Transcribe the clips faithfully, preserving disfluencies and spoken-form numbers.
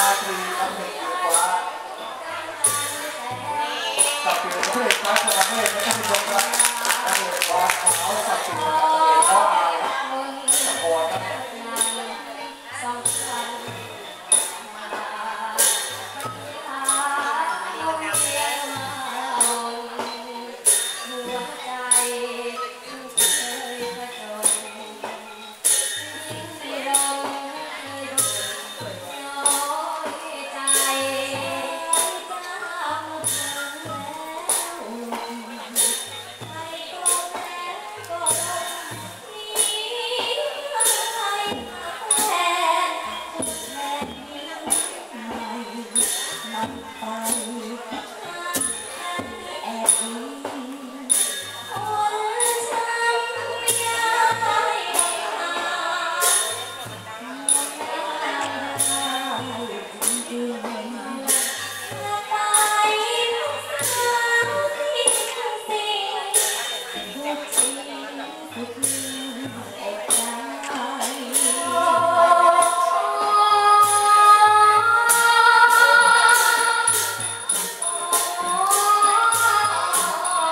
ตรีตำแหน่งอยู่ขวาสับเปลี่ยนประเภทคลาสประเภทไม่ต้องชมครับประเภทบอลของเขาสับเปลี่ยนประเภทก็เอาสปอร์ตครับเ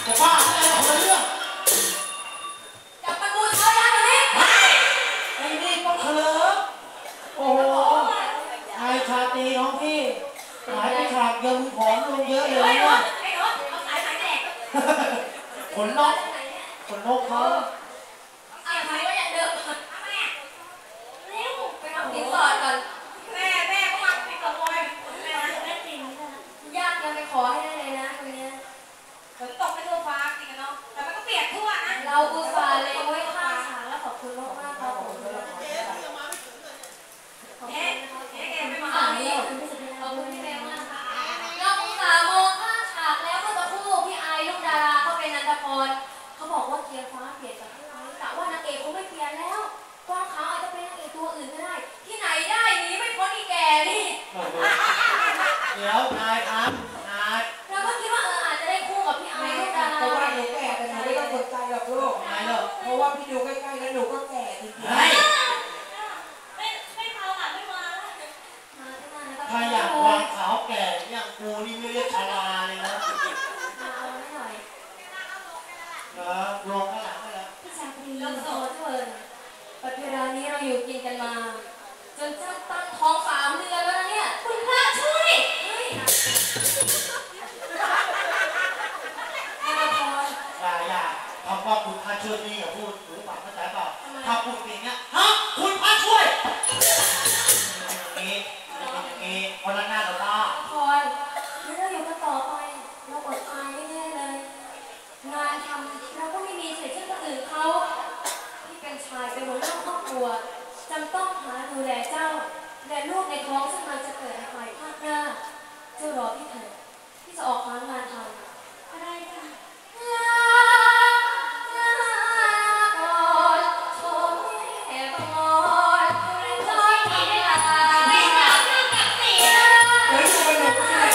จะบ้าอะไรคนละเรื่องจับมันบูชายันตัวนี้ไม่ไอ้นี่ต้องเถลิมโอ้โหชายชาตรีน้องพี่หายไปฉากเดียวมึงผอมลงเยอะเลยนะไอ้รถเอาสายสายแดกขนนกขนนกเขาเอาสายก็ยังเดิมแม่เร็วไปทำสินสอดก่อนแม่แม่ก็มาติดกับโอยแม่แม่จริงยากยังไปขอให้ได้เลยนะคนนี้ฝนตกไม่ทั่วฟ้าจริงกันเนาะแต่มันก็เปียกทั่วนะเราอุตส่าห์เลยไว้ข้างฉากแล้วขอบคุณมากมากครับผมเจ๊ยังมาไม่ถึงเลยเจ๊เจ๊แกไม่มาอ่านนี่ขอบคุณพี่แม่มากค่ะเราอุตส่าห์มองข้างฉากแล้วเมื่อสักครู่พี่ไอลูกดาราเขาเป็นนันทพรเขาบอกว่าเกียร์ฟ้าเปลี่ยนจากพี่ไอกะว่านางเอกคงไม่เปลี่ยนแล้วกวางขาวอาจจะเป็นนางเอกตัวอื่นก็ได้ที่ไหนได้หนีไม่พ้นอีแก่นี่เดี๋ยวนายครับนายเราก็คิดว่าเอออาจจะได้คู่กับพี่ไอลูกดาราเพราะว่าหนูแก่แต่หนูไม่ต้องสนใจหรอกลูกเพราะว่าพี่ดูใกล้ๆแล้วหนูก็แก่จริงๆไม่ไม่เมาหลับไม่มาถ้าอยากวางขาวแก่อย่างกูนี่ไม่เรียกชาลาเลยนะเอาไม่หน่อยเออลงข้างหลังไปแล้วพี่ชาตรีเราโสดเถิดปัจจุบันนี้เราอยู่กินกันมาจนจะตั้งท้องสามเดือนแล้วนะเนี่ยคุณพระช่วยอย่าอย่าคำว่าคุณพระช่วยนี่อย่าพูดหรือเปล่าเข้าใจเปล่าถ้าพูดอย่างเงี้ยฮะคุณพระช่วยอย่างนี้อย่างนี้คนละหน้ากับตาคอยแล้วเราอยู่กันต่อไปเราอดอายแน่เลยงานทำเราก็ไม่มีเฉยเช่นคนอื่นเขาที่เป็นชายเป็นหัวหน้าครอบครัวจำต้องหาดูแลเจ้าและลูกในท้องซึ่งมันจะเกิดในภายภาคหน้าเจ้ารอพี่เถิดที่จะออกหางานทำอะไรจ้ะลาลาก่อนชมแห่ก่อนจอยที่ลาไม่อยากนั่งกับเสียเฮ้ยมันหนุกมาก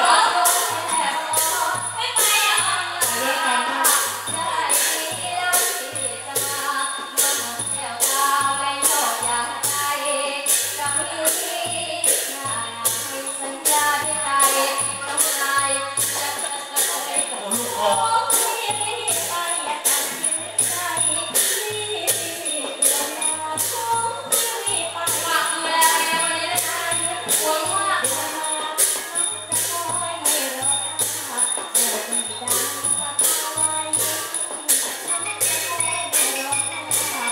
ไม่ไปอ่ะเรื่องการนั่งได้ที่เราที่จะมามาแถวตาไม่หลอกอยากใจจะมีงานให้สัญญาที่ใจน้ำลายจะเกิดอะไรกับโอ้ยไปอยากตัดสินใจรีบลงมาชมรีบไปฝากดูแลแม่วันนี้ด้วยนะหวังว่าจะคอยให้รอเมื่อดีดังว่าทำไมฉันจะคอยให้รอเมื่อดีดัง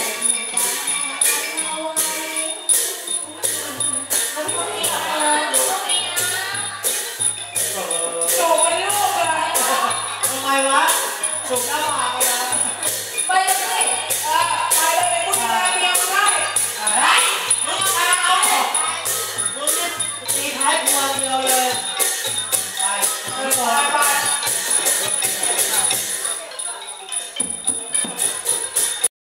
เอาไว้เอาไว้เอาไว้นะโตเป็นลูกเลยทำไมวะจุกหน้าผากไปแล้วไปเลยเออไปเลยไปพูดอะไรเมียมาได้อะไรมึงมาเอามึงนี่ตีท้ายครัวเดียวเลยไปไปไป